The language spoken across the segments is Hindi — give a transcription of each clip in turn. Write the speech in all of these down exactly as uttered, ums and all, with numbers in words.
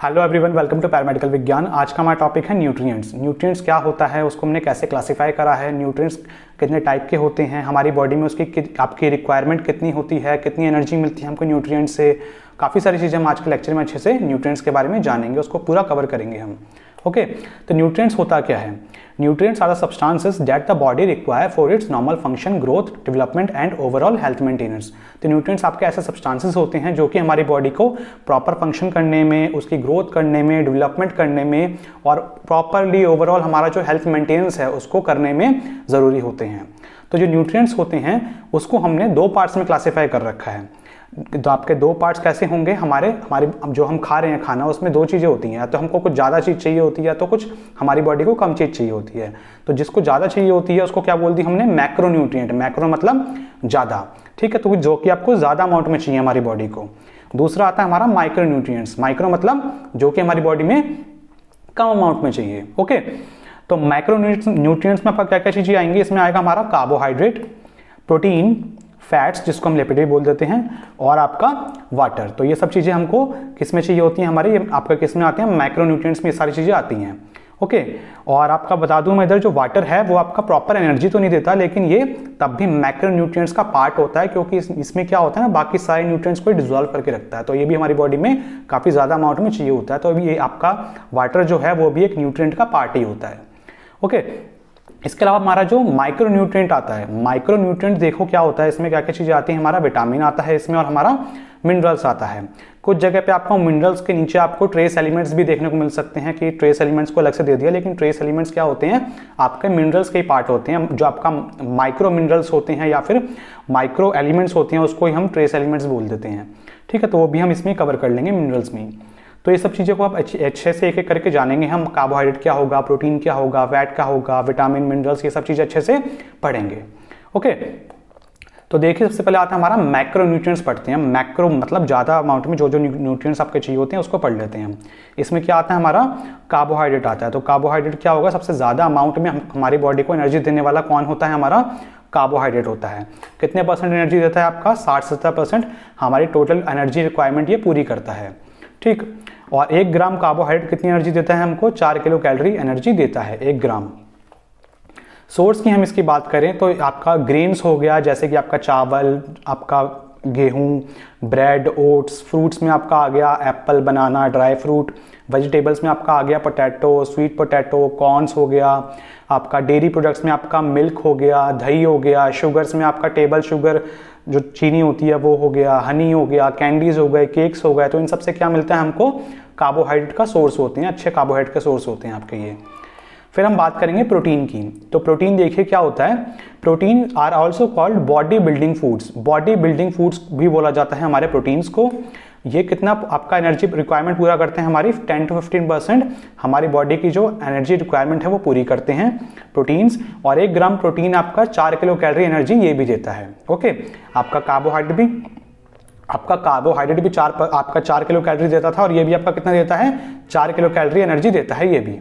Hello everyone, welcome to paramedical Vigyan. आज का हमारा टॉपिक है न्यूट्रिएंट्स। न्यूट्रिएंट्स क्या होता है, उसको हमने कैसे क्लासिफाई करा है, न्यूट्रिएंट्स कितने टाइप के होते हैं, हमारी बॉडी में उसकी आपकी रिक्वायरमेंट कितनी होती है, कितनी एनर्जी मिलती है हमको न्यूट्रिएंट्स से। काफ़ी सारी चीज़ें हम आज के लेक्चर में अच्छे से न्यूट्रिएंट्स के बारे में जानेंगे, उसको पूरा कवर करेंगे हम। ओके okay, तो न्यूट्रिएंट्स होता क्या है? Nutrients are the substances that the body require for its normal function, growth, development and overall health maintenance. तो न्यूट्रिएंट्स आपके ऐसे सब्सटेंसेस होते हैं जो कि हमारी बॉडी को प्रॉपर फंक्शन करने में, उसकी ग्रोथ करने में, डेवलपमेंट करने में और प्रॉपरली ओवरऑल हमारा जो हेल्थ मेंटेनेंस है उसको करने में ज़रूरी होते हैं। तो जो न्यूट्रिएंट्स होते हैं उसको हमने दो पार्ट्स में क्लासीफाई कर रखा है। तो आपके दो पार्ट्स कैसे होंगे? हमारे हमारी जो हम खा रहे हैं खाना, उसमें दो चीज़ें होती हैं, या तो हमको कुछ ज़्यादा चीज़ चाहिए होती है या तो कुछ हमारी बॉडी को कम चीज़ चाहिए होती है। तो जिसको ज़्यादा चाहिए होती है उसको क्या बोल दी हमने? Macro nutrient. मैक्रो मतलब ज़्यादा, ठीक है, तो जो कि आपको ज़्यादा अमाउंट में चाहिए हमारी बॉडी को। दूसरा आता है हमारा माइक्रो न्यूट्रिएंट्स। माइक्रो मतलब जो कि हमारी बॉडी में कम अमाउंट में चाहिए। ओके, तो माइक्रो न्यूट्रिएंट्स में आपका क्या क्या चीज़ें आएंगी? इसमें आएगा हमारा कार्बोहाइड्रेट, प्रोटीन, फैट्स जिसको हम लिपिड भी बोल देते हैं, और आपका वाटर। तो ये सब चीज़ें हमको किस में चाहिए होती हैं हमारे? ये आपका किस में आते हैं? माइक्रो न्यूट्रिएंट्स में ये सारी चीज़ें आती हैं। ओके, और आपका बता दूं मैं, इधर जो वाटर है वो आपका प्रॉपर एनर्जी तो नहीं देता, लेकिन ये तब भी माइक्रो न्यूट्रिएंट्स का पार्ट होता है, क्योंकि इस, इसमें क्या होता है ना, बाकी सारे न्यूट्रिएंट्स को डिसॉल्व करके रखता है। तो ये भी हमारी बॉडी में काफ़ी ज़्यादा अमाउंट में चाहिए होता है। तो अभी ये आपका वाटर जो है वो भी एक न्यूट्रिएंट का पार्ट ही होता है। ओके, इसके अलावा हमारा जो माइक्रो न्यूट्रिएंट आता है, माइक्रो न्यूट्रिएंट देखो क्या होता है, इसमें क्या क्या चीज़ें आती हैं? हमारा विटामिन आता है इसमें, और हमारा मिनरल्स आता है। कुछ जगह पे आपको मिनरल्स के नीचे आपको ट्रेस एलिमेंट्स भी देखने को मिल सकते हैं कि ट्रेस एलिमेंट्स को अलग से दे दिया, लेकिन ट्रेस एलिमेंट्स क्या होते हैं? आपके मिनरल्स के ही पार्ट होते हैं। जो आपका माइक्रो मिनरल्स होते हैं या फिर माइक्रो एलिमेंट्स होते हैं उसको ही हम ट्रेस एलिमेंट्स बोल देते हैं, ठीक है। तो वो भी हम इसमें कवर कर लेंगे, मिनरल्स में। तो ये सब चीज़ों को आप अच्छे से एक एक करके जानेंगे हम। कार्बोहाइड्रेट क्या होगा, प्रोटीन क्या होगा, फैट क्या होगा, विटामिन, मिनरल्स, ये सब चीज़ें अच्छे से पढ़ेंगे। ओके, तो देखिए सबसे पहले आता है हमारा मैक्रो न्यूट्रिएंट्स पढ़ते हैं। मैक्रो मतलब ज़्यादा अमाउंट में जो जो न्यूट्रिएंट्स आपके चाहिए होते हैं उसको पढ़ लेते हैं। इसमें क्या आता है? हमारा कार्बोहाइड्रेट आता है। तो कार्बोहाइड्रेट क्या होगा? सबसे ज़्यादा अमाउंट में हम हमारी बॉडी को एनर्जी देने वाला कौन होता है? हमारा कार्बोहाइड्रेट होता है। कितने परसेंट एनर्जी देता है? आपका साठ सत्तर परसेंट हमारी टोटल एनर्जी रिक्वायरमेंट ये पूरी करता है, ठीक। और एक ग्राम कार्बोहाइड्रेट कितनी एनर्जी देता है हमको? चार किलो कैलोरी एनर्जी देता है एक ग्राम। सोर्स की हम इसकी बात करें तो आपका ग्रेन्स हो गया, जैसे कि आपका चावल, आपका गेहूं, ब्रेड, ओट्स। फ्रूट्स में आपका आ गया apple, banana, dry fruit. Vegetables में आपका आ गया पोटैटो, स्वीट पोटैटो, कॉर्न्स हो गया। आपका डेयरी प्रोडक्ट्स में आपका मिल्क हो गया, दही हो गया। शुगर्स में आपका टेबल शुगर जो चीनी होती है वो हो गया, हनी हो गया, कैंडीज हो गए, केक्स हो गए। तो इन सब से क्या मिलता है हमको? कार्बोहाइड्रेट का सोर्स होते हैं, अच्छे कार्बोहाइड्रेट के सोर्स होते हैं आपके ये। फिर हम बात करेंगे प्रोटीन की। तो प्रोटीन देखिए क्या होता है? Protein are also called body building foods. Body building foods भी बोला जाता है हमारे प्रोटीन्स को। ये कितना आपका एनर्जी रिक्वायरमेंट पूरा करते हैं? हमारी टेन टू फिफ्टीन परसेंट हमारी बॉडी की जो एनर्जी रिक्वायरमेंट है वो पूरी करते हैं प्रोटीन्स। और एक ग्राम प्रोटीन आपका चार किलो कैलोरी एनर्जी ये भी देता है। ओके, आपका कार्बोहाइड्रेट भी आपका कार्बोहाइड्रेट भी चार आपका चार किलो कैलोरी देता था, और ये भी आपका कितना देता है? चार किलो कैलोरी एनर्जी देता है ये भी।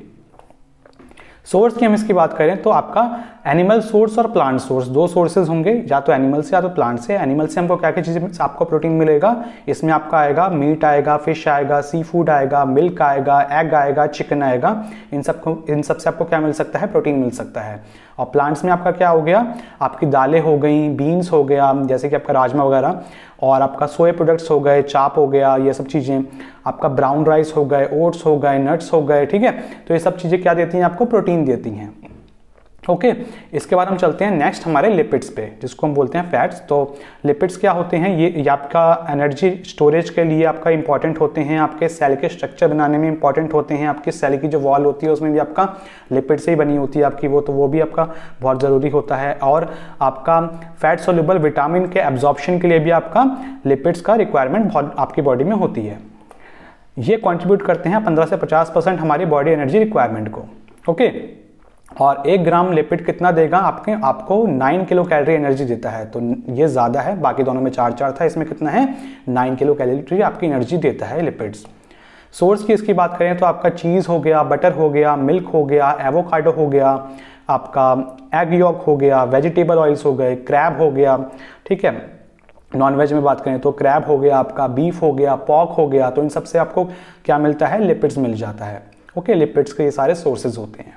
सोर्स की हम इसकी बात करें तो आपका एनिमल सोर्स और प्लांट सोर्स, दो सोर्सेज होंगे, या तो एनिमल से या तो प्लांट से। एनिमल से हमको क्या क्या चीज़ आपको प्रोटीन मिलेगा? इसमें आपका आएगा मीट आएगा, फिश आएगा, सी फूड आएगा, मिल्क आएगा, एग आएगा, चिकन आएगा। इन सबको इन सब से आपको क्या मिल सकता है? प्रोटीन मिल सकता है। और प्लांट्स में आपका क्या हो गया? आपकी दालें हो गई, बीन्स हो गया जैसे कि आपका राजमा वगैरह, और आपका सोया प्रोडक्ट्स हो गए, चाप हो गया, ये सब चीज़ें। आपका ब्राउन राइस हो गए, ओट्स हो गए, नट्स हो गए, ठीक है। तो ये सब चीज़ें क्या देती हैं? आपको प्रोटीन देती हैं। ओके okay, इसके बाद हम चलते हैं नेक्स्ट हमारे लिपिड्स पे, जिसको हम बोलते हैं फैट्स। तो लिपिड्स क्या होते हैं? ये, ये आपका एनर्जी स्टोरेज के लिए आपका इंपॉर्टेंट होते हैं, आपके सेल के स्ट्रक्चर बनाने में इंपॉर्टेंट होते हैं। आपकी सेल की जो वॉल होती है उसमें भी आपका लिपिड से ही बनी होती है आपकी वो, तो वो भी आपका बहुत ज़रूरी होता है। और आपका फैट सोल्यूबल विटामिन के एब्जॉर्प्शन के लिए भी आपका लिपिड्स का रिक्वायरमेंट बहुत आपकी बॉडी में होती है। ये कॉन्ट्रीब्यूट करते हैं पंद्रह से पचास परसेंट हमारी बॉडी एनर्जी रिक्वायरमेंट को। Okay okay? और एक ग्राम लिपिड कितना देगा? आपके आपको नाइन किलो कैलोरी एनर्जी देता है। तो ये ज़्यादा है, बाकी दोनों में चार चार था, इसमें कितना है? नाइन किलो कैलोरी आपकी एनर्जी देता है लिपिड्स। सोर्स की इसकी बात करें तो आपका चीज़ हो गया, बटर हो गया, मिल्क हो गया, एवोकाडो हो गया, आपका एग यॉक हो गया, वेजिटेबल ऑयल्स हो गए, क्रैब हो गया, ठीक है। नॉनवेज में बात करें तो क्रैब हो गया आपका, बीफ हो गया, पॉर्क हो गया, तो इन सब से आपको क्या मिलता है, लिपिड्स मिल जाता है। ओके, लिपिड्स के ये सारे सोर्सेज होते हैं।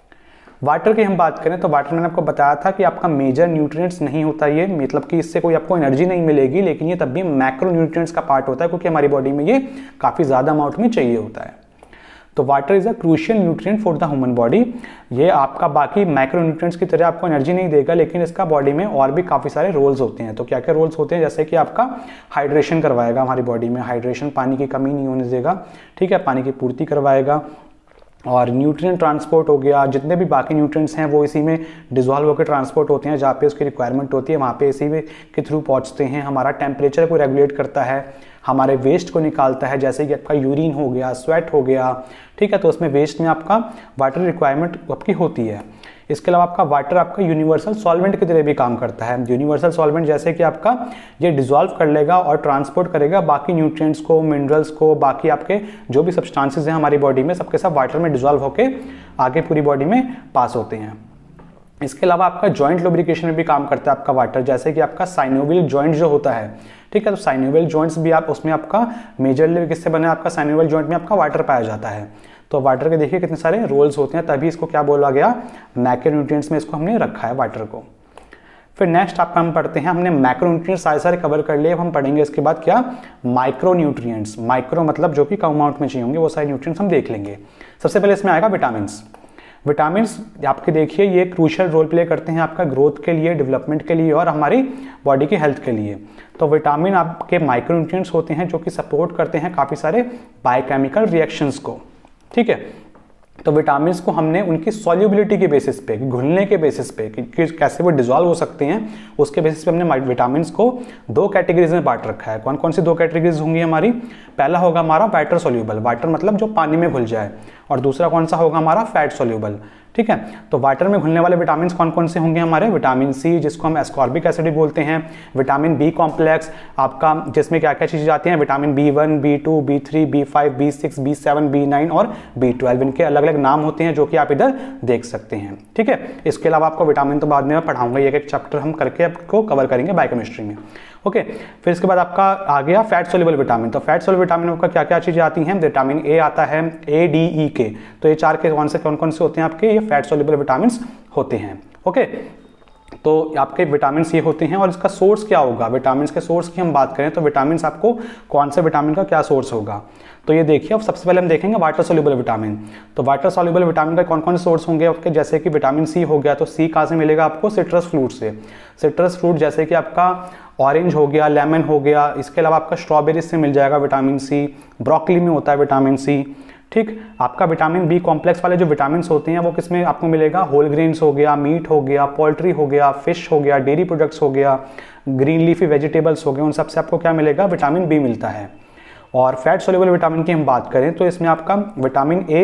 वाटर की हम बात करें तो वाटर मैंने आपको बताया था कि आपका मेजर न्यूट्रिएंट्स नहीं होता ये, मतलब कि इससे कोई आपको एनर्जी नहीं मिलेगी, लेकिन ये तब भी मैक्रो न्यूट्रिएंट्स का पार्ट होता है क्योंकि हमारी बॉडी में ये काफ़ी ज़्यादा अमाउंट में चाहिए होता है। तो water is a crucial nutrient for the human body. ये आपका बाकी माइक्रो न्यूट्रिएंट्स की तरह आपको एनर्जी नहीं देगा, लेकिन इसका बॉडी में और भी काफ़ी सारे रोल्स होते हैं। तो क्या क्या रोल्स होते हैं, जैसे कि आपका हाइड्रेशन करवाएगा हमारी बॉडी में, हाइड्रेशन पानी की कमी नहीं होने देगा, ठीक है, पानी की पूर्ति करवाएगा। और न्यूट्रिएंट ट्रांसपोर्ट हो गया, जितने भी बाकी न्यूट्रिएंट्स हैं वो इसी में डिजॉल्व होकर ट्रांसपोर्ट होते हैं, जहाँ पे उसकी रिक्वायरमेंट होती है वहाँ पे इसी में के थ्रू पहुँचते हैं। हमारा टेम्परेचर को रेगुलेट करता है, हमारे वेस्ट को निकालता है, जैसे कि आपका यूरिन हो गया, स्वेट हो गया, ठीक है, तो उसमें वेस्ट में आपका वाटर रिक्वायरमेंट आपकी होती है। इसके अलावा आपका वाटर आपका यूनिवर्सल सॉल्वेंट की तरह भी काम करता है। यूनिवर्सल सॉल्वेंट जैसे कि आपका ये डिसॉल्व कर लेगा और ट्रांसपोर्ट करेगा बाकी न्यूट्रिएंट्स को, मिनरल्स को, बाकी आपके जो भी सब्सटेंसेस हैं हमारी बॉडी में, सबके सब वाटर में डिसॉल्व होकर आगे पूरी बॉडी में पास होते हैं। इसके अलावा आपका जॉइंट लुब्रिकेशन में भी काम करता है आपका वाटर, जैसे कि आपका साइनोवियल जॉइंट जो होता है, ठीक है, तो साइनोवियल जॉइंट्स भी आप उसमें आपका मेजरली किससे बना है, आपका साइनोवियल जॉइंट में आपका वाटर पाया जाता है। तो वाटर के देखिए कितने सारे रोल्स होते हैं, तभी इसको क्या बोला गया, मैक्रोन्यूट्रिएंट्स में इसको हमने रखा है वाटर को। फिर नेक्स्ट आपका हम पढ़ते हैं, हमने मैक्रोन्यूट्रिएंट्स सारे सारे कवर कर लिए, अब हम पढ़ेंगे इसके बाद क्या, माइक्रोन्यूट्रिएंट्स। माइक्रो मतलब जो कि कम अमाउंट में चाहिए होंगे वो सारे न्यूट्रिएंट्स हम देख लेंगे। सबसे पहले इसमें आएगा विटामिन। विटामिन आपके देखिए ये क्रूशियल रोल प्ले करते हैं आपका ग्रोथ के लिए, डेवलपमेंट के लिए और हमारी बॉडी की हेल्थ के लिए। तो विटामिन आपके माइक्रोन्यूट्रिएंट्स होते हैं जो कि सपोर्ट करते हैं काफ़ी सारे बायोकेमिकल रिएक्शंस को, ठीक है। तो विटामिन को हमने उनकी सॉल्युबिलिटी के बेसिस पे, घुलने के बेसिस पे, कि, कि कैसे वो डिसॉल्व हो सकते हैं, उसके बेसिस पे हमने विटामिन को दो कैटेगरीज में बांट रखा है। कौन कौन सी दो कैटेगरीज होंगी हमारी, पहला होगा हमारा वाटर सोल्यूबल, वाटर मतलब जो पानी में घुल जाए, और दूसरा कौन सा होगा हमारा फैट सोल्यूबल, ठीक है। तो वाटर में घुलने वाले विटामिन कौन कौन से होंगे हमारे, विटामिन सी जिसको हम एस्कॉर्बिक एसिड भी बोलते हैं, विटामिन बी कॉम्प्लेक्स आपका जिसमें क्या क्या चीजें आती हैं, vitamin B one, B two, B three, B five, B six, B seven, B nine और बी ट्वेल्व, इनके अलग अलग नाम होते हैं जो कि आप इधर देख सकते हैं, ठीक है। इसके अलावा आपको विटामिन तो बाद में मैं पढ़ाऊंगा, एक एक चैप्टर हम करके आपको कवर करेंगे बायोकेमिस्ट्री में, ओके। फिर इसके बाद आपका आ गया फैट सोल्यूबल विटामिन। तो फैट सोल्यूबल विटामिन का क्या क्या चीजें आती हैं, विटामिन ए आता है, ए, डी, ई, के, तो ये चार के कौन से कौन कौन से होते हैं आपके, ये फैट सोल्यूबल विटामिन होते हैं, ओके। तो आपके विटामिन ये होते हैं और इसका सोर्स क्या होगा, विटामिन के सोर्स की हम बात करें तो विटामिन आपको कौन से विटामिन का क्या सोर्स होगा, तो ये देखिए अब सबसे पहले हम देखेंगे वाटर सोल्यूबल विटामिन। तो वाटर सोल्यूबल विटामिन का कौन कौन से सोर्स होंगे आपके, जैसे कि विटामिन सी हो गया, तो सी कहाँ से मिलेगा आपको, सिट्रस फ्रूट से। सिट्रस फ्रूट जैसे कि आपका ऑरेंज हो गया, लेमन हो गया, इसके अलावा आपका स्ट्रॉबेरी से मिल जाएगा विटामिन सी, ब्रोकली में होता है विटामिन सी, ठीक। आपका विटामिन बी कॉम्प्लेक्स वाले जो विटामिन होते हैं वो किसमें आपको मिलेगा, होल ग्रेन्स हो गया, मीट हो गया, पोल्ट्री हो गया, फिश हो गया, डेयरी प्रोडक्ट्स हो गया, ग्रीन लीफी वेजिटेबल्स हो गए, उन सबसे आपको क्या मिलेगा, विटामिन बी मिलता है। और फैट सोल्यूबल विटामिन की हम बात करें तो इसमें आपका विटामिन ए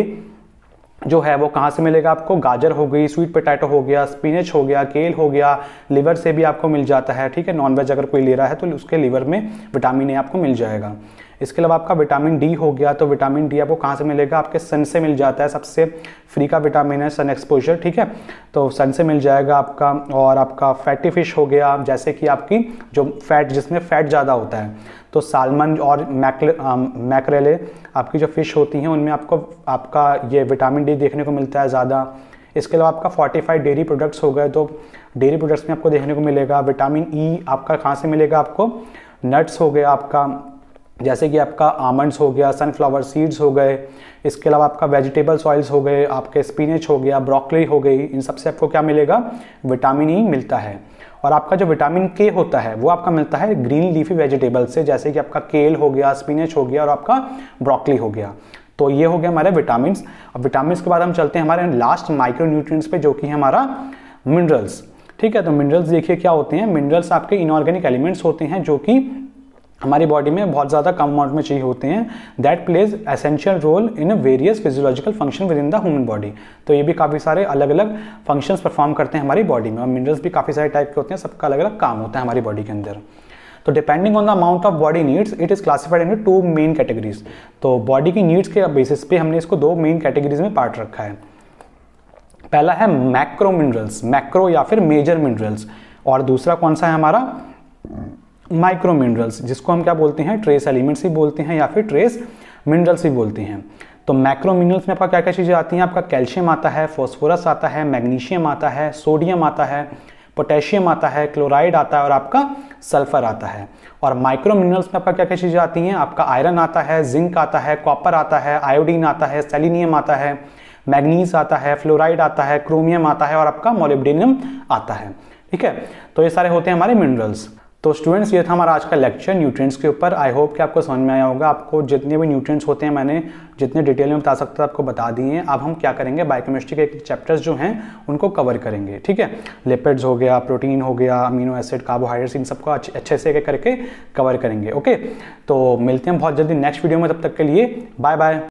जो है वो कहाँ से मिलेगा आपको, गाजर हो गई, स्वीट पोटैटो हो गया, स्पिनच हो गया, केल हो गया, लिवर से भी आपको मिल जाता है, ठीक है। नॉनवेज अगर कोई ले रहा है तो उसके लिवर में विटामिन ए आपको मिल जाएगा। इसके अलावा आपका विटामिन डी हो गया, तो विटामिन डी आपको कहाँ से मिलेगा, आपके सन से मिल जाता है, सबसे फ्री का विटामिन है सन एक्सपोजर, ठीक है, तो सन से मिल जाएगा आपका। और आपका फैटी फिश हो गया, जैसे कि आपकी जो फैट जिसमें फैट ज़्यादा होता है, तो सालमन और मैकरेले आपकी जो फिश होती हैं उनमें आपको आपका ये विटामिन डी देखने को मिलता है ज़्यादा। इसके अलावा आपका फोर्टिफाइड डेयरी प्रोडक्ट्स हो गए, तो डेयरी प्रोडक्ट्स में आपको देखने को मिलेगा विटामिन ई, आपका कहाँ से मिलेगा आपको, नट्स हो गया आपका, जैसे कि आपका आमंड्स हो गया, सनफ्लावर सीड्स हो गए। इसके अलावा आपका वेजिटेबल्स ऑयल्स हो गए, आपके स्पिनच हो गया, ब्रोकली हो गई, इन सब से आपको क्या मिलेगा, विटामिन ई मिलता है। और आपका जो विटामिन के होता है वो आपका मिलता है ग्रीन लीफी वेजिटेबल से, जैसे कि आपका केल हो गया, स्पिनच हो गया और आपका ब्रोकली हो गया। तो ये हो गया हमारे विटामिन। अब विटामिन के बाद हम चलते हैं हमारे लास्ट माइक्रो न्यूट्रिएंट्स पे, जो कि है हमारा मिनरल्स, ठीक है। तो मिनरल्स देखिए क्या होते हैं, मिनरल्स आपके इनऑर्गेनिक एलिमेंट्स होते हैं जो कि हमारी बॉडी में बहुत ज़्यादा कम अमाउंट में चाहिए होते हैं, that plays essential role in various physiological function within the human body. तो ये भी काफ़ी सारे अलग अलग फंक्शंस परफॉर्म करते हैं हमारी बॉडी में, और मिनरल्स भी काफ़ी सारे टाइप के होते हैं, सबका अलग अलग काम होता है हमारी बॉडी के अंदर। तो depending on the amount of body needs it is classified in two main categories. तो बॉडी की नीड्स के बेसिस पे हमने इसको दो मेन कैटेगरीज में बांट रखा है। पहला है मैक्रो मिनरल्स, मैक्रो या फिर मेजर मिनरल्स, और दूसरा कौन सा है हमारा, माइक्रो मिनरल्स, जिसको हम क्या बोलते हैं, ट्रेस एलिमेंट्स ही बोलते हैं या फिर ट्रेस मिनरल्स ही बोलते हैं। तो मैक्रो मिनरल्स में आपका क्या क्या चीज़ें आती हैं, आपका कैल्शियम आता है, फॉस्फोरस आता है, मैग्नीशियम आता है, सोडियम आता है, पोटेशियम आता है, क्लोराइड आता है और आपका सल्फर आता है। और माइक्रो मिनरल्स में आपका क्या क्या चीज़ें आती हैं, आपका आयरन आता है, जिंक आता है, कॉपर आता है, आयोडीन आता है, सेलेनियम आता है, मैग्नीज आता है, फ्लोराइड आता है, क्रोमियम आता है और आपका मोलिब्डेनम आता है। ठीक है, तो ये सारे होते हैं हमारे मिनरल्स। तो स्टूडेंट्स, ये था हमारा आज का लेक्चर न्यूट्रिएंट्स के ऊपर। आई होप कि आपको समझ में आया होगा। आपको जितने भी न्यूट्रिएंट्स होते हैं मैंने जितने डिटेल में बता सकता था आपको बता दिए हैं। अब हम क्या करेंगे, बायोकेमिस्ट्री के चैप्टर्स जो हैं उनको कवर करेंगे। ठीक है, लिपिड्स हो गया, प्रोटीन हो गया, अमीनो एसिड, कार्बोहाइड्रेट्स, इन सबको अच्छे से करके कवर करेंगे। ओके, तो मिलते हैं बहुत जल्दी नेक्स्ट वीडियो में, तब तक के लिए बाय बाय।